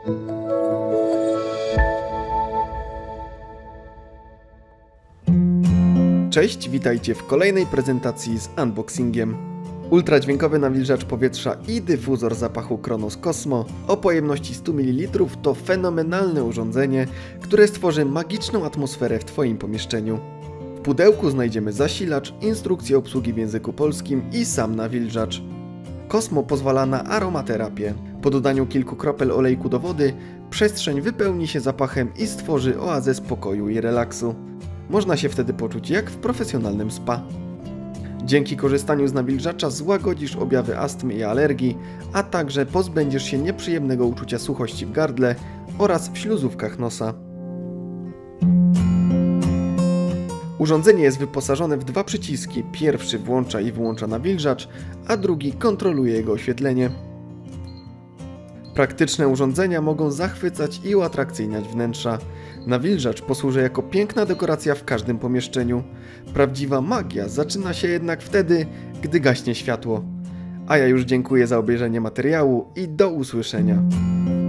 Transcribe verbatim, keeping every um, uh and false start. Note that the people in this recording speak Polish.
Cześć, witajcie w kolejnej prezentacji z unboxingiem. Ultradźwiękowy nawilżacz powietrza i dyfuzor zapachu Kronos Cosmo o pojemności stu mililitrów to fenomenalne urządzenie, które stworzy magiczną atmosferę w Twoim pomieszczeniu. W pudełku znajdziemy zasilacz, instrukcję obsługi w języku polskim i sam nawilżacz. Cosmo pozwala na aromaterapię. Po dodaniu kilku kropel olejku do wody przestrzeń wypełni się zapachem i stworzy oazę spokoju i relaksu. Można się wtedy poczuć jak w profesjonalnym spa. Dzięki korzystaniu z nawilżacza złagodzisz objawy astmy i alergii, a także pozbędziesz się nieprzyjemnego uczucia suchości w gardle oraz w śluzówkach nosa. Urządzenie jest wyposażone w dwa przyciski. Pierwszy włącza i wyłącza nawilżacz, a drugi kontroluje jego oświetlenie. Praktyczne urządzenia mogą zachwycać i uatrakcyjniać wnętrza. Nawilżacz posłuży jako piękna dekoracja w każdym pomieszczeniu. Prawdziwa magia zaczyna się jednak wtedy, gdy gaśnie światło. A ja już dziękuję za obejrzenie materiału i do usłyszenia.